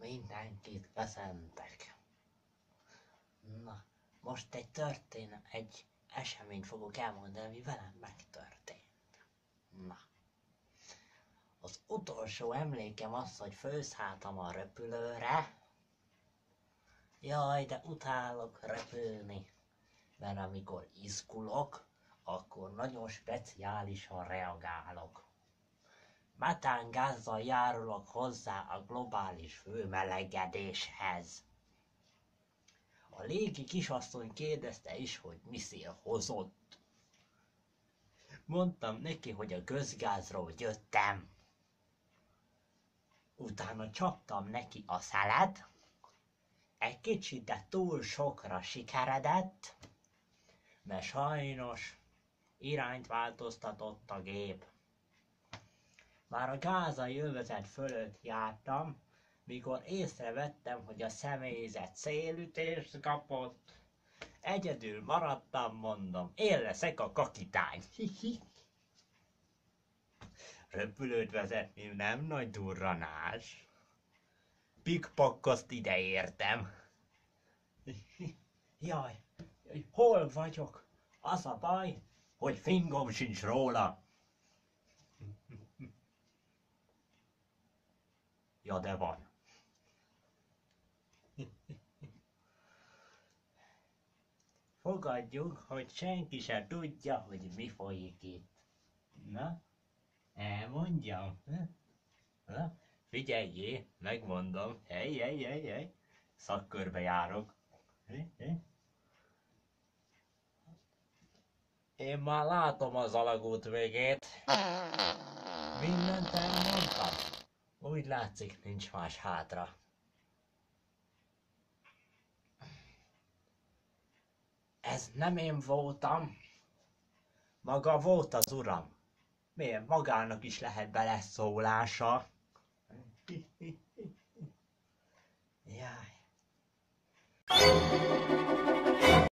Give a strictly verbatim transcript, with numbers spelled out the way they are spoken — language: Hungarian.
Mindenkit köszöntek. Na, most egy történet, egy eseményt fogok elmondani, ami velem megtörtént. Na. Az utolsó emlékem az, hogy fölszálltam a repülőre. Jaj, de utálok repülni. Mert amikor izgulok, akkor nagyon speciálisan reagálok. Metángázzal járulok hozzá a globális hőmelegedéshez. A légi kisasszony kérdezte is, hogy mi szél hozott. Mondtam neki, hogy a közgázról jöttem. Utána csaptam neki a szelet. Egy kicsit, de túl sokra sikeredett, mert sajnos irányt változtatott a gép. Már a gázai övezet fölött jártam, mikor észrevettem, hogy a személyzet szélütést kapott. Egyedül maradtam, mondom, én leszek a kapitány. Repülőt vezetni nem nagy durranás. Pikpakkaszt ide értem. Jaj, hol vagyok? Az a baj, hogy fingom sincs róla. Ja, de van. Fogadjuk, hogy senki sem tudja, hogy mi folyik itt. Na, elmondjam. Na, figyeljé, megmondom. Hely, hely, hely, hely. Szakkörbe járok. Én már látom az alagút végét. Mindent elmondtam. Úgy látszik, nincs más hátra. Ez nem én voltam. Maga volt az uram. Miért magának is lehet beleszólása? Jaj.